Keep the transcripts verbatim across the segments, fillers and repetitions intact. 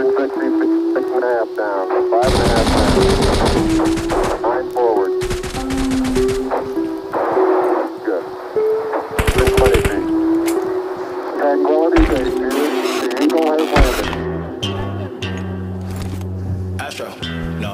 sixty, six and a half down, five and a half down, nine forward. Good. six twenty feet. Tranquility Base here. The Eagle has landed. Astro, no.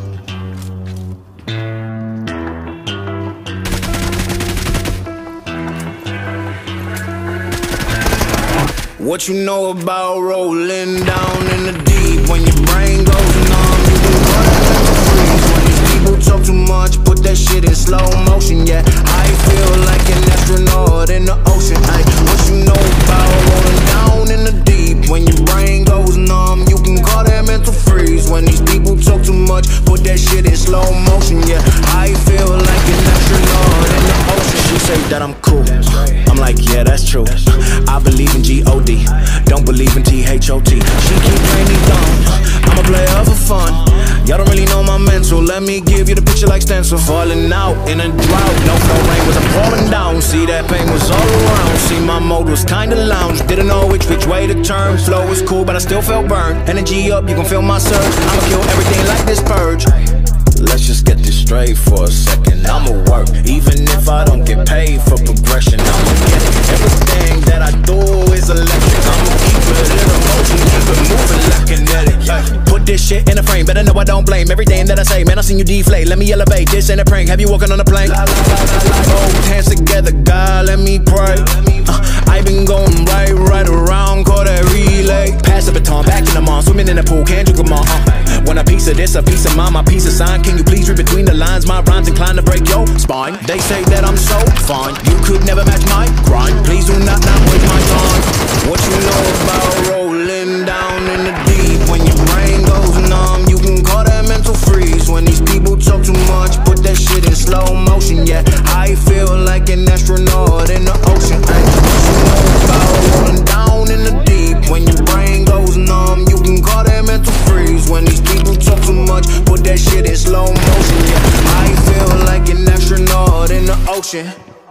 What you know about rolling down in the deep? When your brain goes numb, you can run and freeze. When these people talk too much, put that shit in slow motion. Yeah, I feel like an astronaut in the ocean. Ay, what you know about rolling down in the deep? When your brain goes numb, you can call that mental freeze. When these people talk too much, put that shit in slow motion. Yeah, I feel like an astronaut in the ocean. She say that I'm cool, I'm like, yeah, that's true. I believe in G O D, don't believe in T H O T. She keep playing me dumb, I'm a player for fun. Y'all don't really know my mental, let me give you the picture like stencil. Falling out in a drought, no flow rain was a pouring down. See that pain was all around, see my mode was kinda lounge. Didn't know which which way to turn, flow was cool but I still felt burned. Energy up, you can feel my surge, I'ma kill everything like this purge. Let's just get this straight for a second. I'ma work, even if I don't get paid for progression. I'ma get it. Everything that I do is electric. I'ma keep it in a motion, keep it moving like kinetic. Ay, put this shit in a frame, better know I don't blame everything that I say. Man, I seen you deflate, let me elevate. This ain't a prank, have you walking on a plane? La, la, la, la, la. Both hands together, God, let me pray. uh, I been going right, right around, call that relay. Pass the baton, back in the mall, swimming in the pool, can't drink them all. uh. Want a piece of this, a piece of mine, my piece of sign. Can you please read between the lines? My rhymes inclined to break your spine. They say that I'm so fine, you could never match my grind. Please do not not waste my time. What you know about rolling down in the deep? When your brain goes numb, you can call that mental freeze. When these people talk too much, put that shit in slow motion. Yeah, I feel like an astronaut in the ocean. Ay, what you know about rolling down in the deep? When your brain goes numb, you can call that mental freeze. When these people talk too much, put that shit in slow motion. Yeah, I feel like an astronaut in the ocean.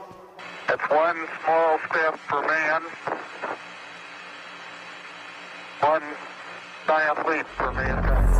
It's one small step for man, one giant leap for mankind.